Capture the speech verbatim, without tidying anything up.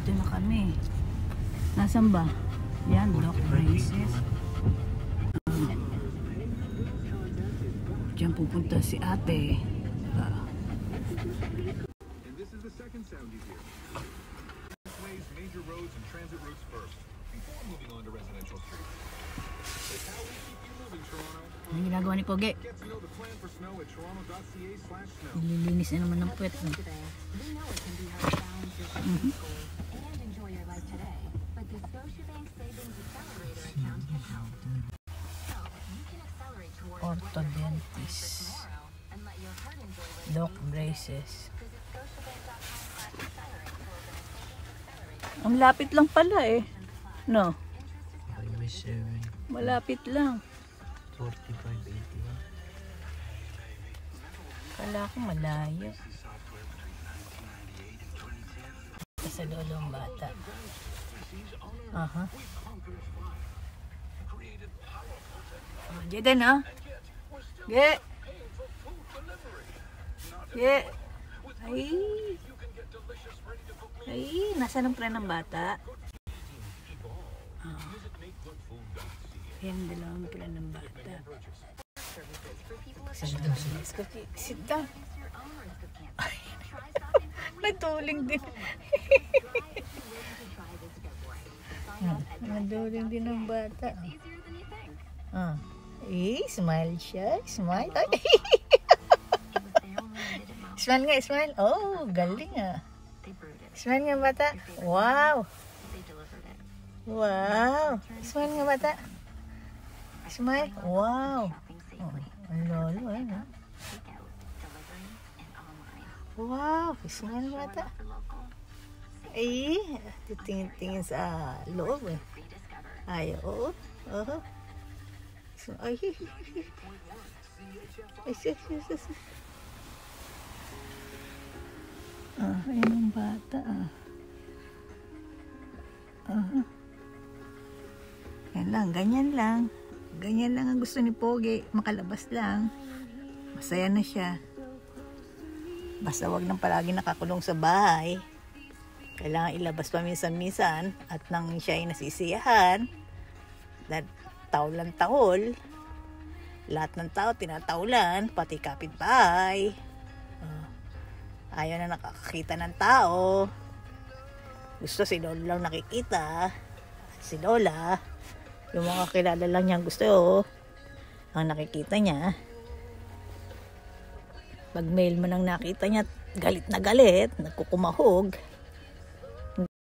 Dito na kami. Nasaan ba? Yan, Dock Braces. Diyan pupunta si ate. Uh, major roads and transit routes first before moving on to residential streets. It's how we keep you moving, Toronto. Ano ginagawa ni Pogi? Get to know the plan for snow at toronto dot c a slash snow. Nililinis na naman ng puwet. We know it can be hard to balance your savings goals and enjoy your life today, but the Scotiabank Savings Accelerator account can help. So, you can accelerate towards orthodontist. And let your heart enjoy Dock Braces. Ang lapit lang pala eh. No? Malapit lang. forty-five eighty-one. Kala ko malayo. Sa lolo ang bata. Aha. Oh, Jeden ha? Ge! Ge! Ay! Ay, nasa ng pren ng bata? Oh. Yan, dalawang pren ng bata. Sit down. Ay, natuling din. Natuling din ng bata. Ah. Eh, smile siya. Smile. Ay. Smile nga, smile. Oh, galing ah. Smile nga bata. Wow. Wow. Smile nga bata. Smile. Wow. Oh, ang lolo eh. No? Wow. Smile nga bata. Ay, titingin-tingin sa loob eh. Ay, oo. Oo. Ay, ay, ay, ay, ah, ayun ang bata ah. Uh-huh. Yan lang, ganyan lang. Ganyan lang ang gusto ni Pogi. Makalabas lang. Masaya na siya. Basta wag nang palagi nakakulong sa bahay. Kailangan ilabas pa minsan-minsan. At nang siya ay nasisiyahan. Dahil taulan-taol. Lahat ng tao tinataulan. Pati kapitbahay. Uh, ayaw na nakakakita ng tao. Gusto si Lola lang nakikita. Si Lola, yung mga kilala lang niyang gusto oh, ang nakikita niya. Pag mail mo nang nakita niya, galit na galit, nagkukumahog.